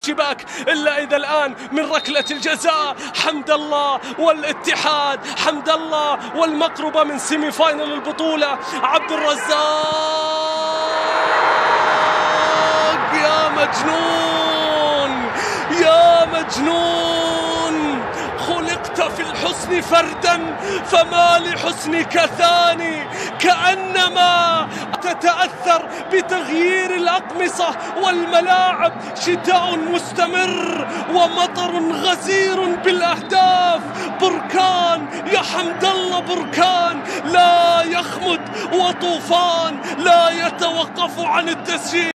شباك إلا إذا الآن من ركلة الجزاء حمد الله والاتحاد، حمد الله والمقربة من سيمي فاينل البطولة. عبد الرزاق يا مجنون يا مجنون، خلقت في الحسن فردا فما لحسنك ثاني، كأنما تتأثر بتغيير الأقمصة والملاعب، شتاء مستمر ومطر غزير بالأهداف. بركان يا حمد الله، بركان لا يخمد وطوفان لا يتوقف عن التسجيل.